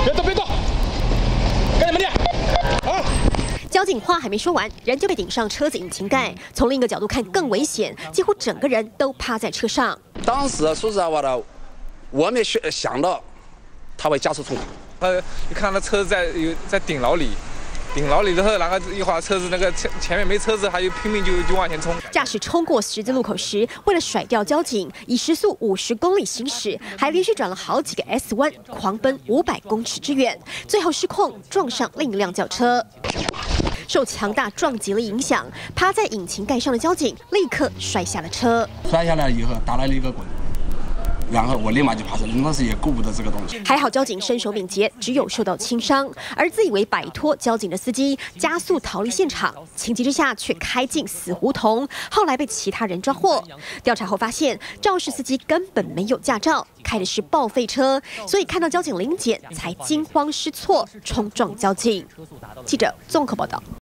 别动，别动，赶紧慢点！啊！ 交警话还没说完，人就被顶上车子引擎盖。从另一个角度看更危险，几乎整个人都趴在车上。 当时说实在话的，我没想到他会加速冲卡。 你看那车子在顶牢里。 顶牢里之后，然后一会儿车子那个前面没车子，他就拼命就往前冲。 驾驶冲过十字路口时，为了甩掉交警，以时速50公里行驶，还连续转了好几个 S 弯，狂奔500公尺之远，最后失控撞上另一辆轿车。受强大撞击力影响，趴在引擎盖上的交警立刻摔下了车。 摔下来以后，打了一个滚。 然后我立马就爬上来，当时也顾不得这个东西。 还好交警身手敏捷，只有受到轻伤。而自以为摆脱交警的司机加速逃离现场，情急之下却开进死胡同，后来被其他人抓获。调查后发现，肇事司机根本没有驾照，开的是报废车，所以看到交警临检才惊慌失措，冲撞交警。记者综合报道。